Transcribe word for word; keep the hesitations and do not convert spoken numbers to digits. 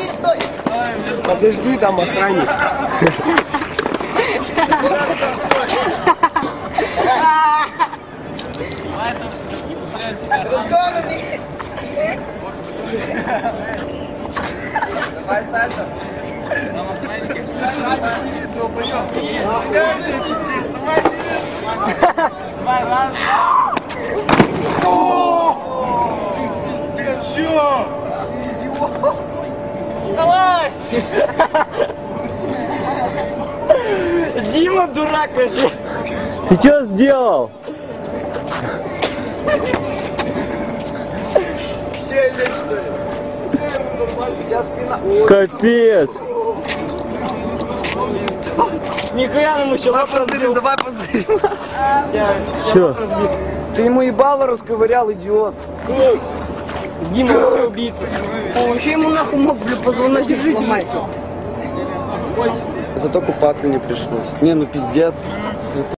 Подожди, там охранник. Разгон вниз. Давай сальто. Там охранники. Давай, раз. Ты чё? Вставай! Дима дурак вообще. Ты что сделал? Челюсть, что ли? У тебя спина... Капец. Нихуя нам еще Давай позырим, давай позырим. Что? Ты ему ебало расковырял, идиот. Дима вообще убийца. Он вообще ему нахуй мог, бля, позвоночник сломать. Зато купаться не пришлось. Не, ну пиздец.